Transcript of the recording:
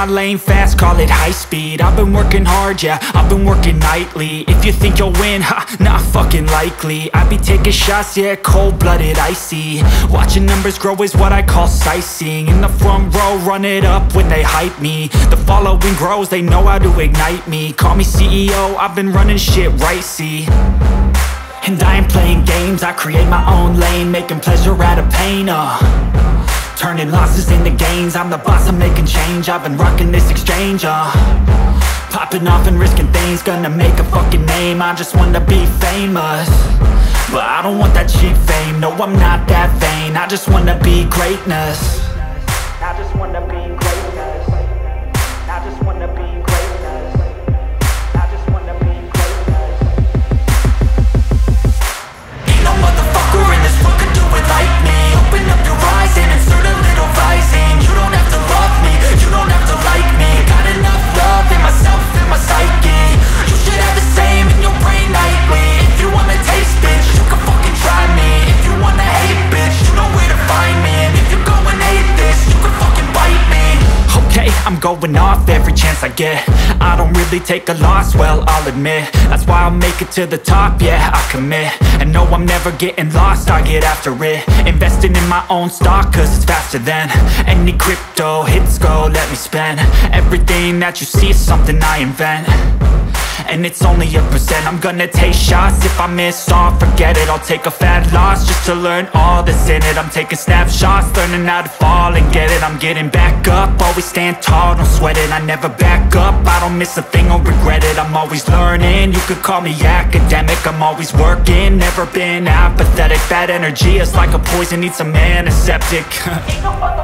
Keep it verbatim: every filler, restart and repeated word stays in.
my lane fast, call it high speed. I've been working hard, yeah, I've been working nightly. If you think you'll win, ha, not fucking likely. I be taking shots, yeah, cold-blooded, icy. Watching numbers grow is what I call sightseeing. In the front row, run it up when they hype me. The following grows, they know how to ignite me. Call me C E O, I've been running shit right, see. And I ain't playing games, I create my own lane, making pleasure out of pain, uh turning losses into gains, I'm the boss, I'm making change. I've been rocking this exchange, uh popping off and risking things, gonna make a fucking name. I just wanna be famous, but I don't want that cheap fame. No, I'm not that vain, I just wanna be greatness. I just wanna be greatness. I just wanna be greatness. I just wanna be greatness. Ain't no motherfucker in this world could do it like me. Open up your eyes and insert a little rising. You don't have to love me, you don't have to like me. Got enough love in myself and my psyche. You should have the same in your brain nightly. If you wanna taste, bitch, you can fucking try me. If you wanna hate, bitch, you know where to find me. And if you go and hate this, you can fucking bite me. Okay, I'm going off every chance I get. I don't really take a loss, well, I'll admit. That's why I'll make it to the top, yeah, I commit. And no, I'm never getting lost, I get after it. Investing in my own stock, cause it's faster than any crypto hits go, let me spend. Everything that you see is something I invent, and it's only a percent. I'm gonna take shots, if I miss all, forget it. I'll take a fat loss just to learn all that's in it. I'm taking snapshots, learning how to fall and get it. I'm getting back up, always stand tall, don't sweat it. I never back up, I don't miss a thing or regret it. I'm always learning, you could call me academic. I'm always working, never been apathetic. Bad energy is like a poison, needs some antiseptic. Ain't no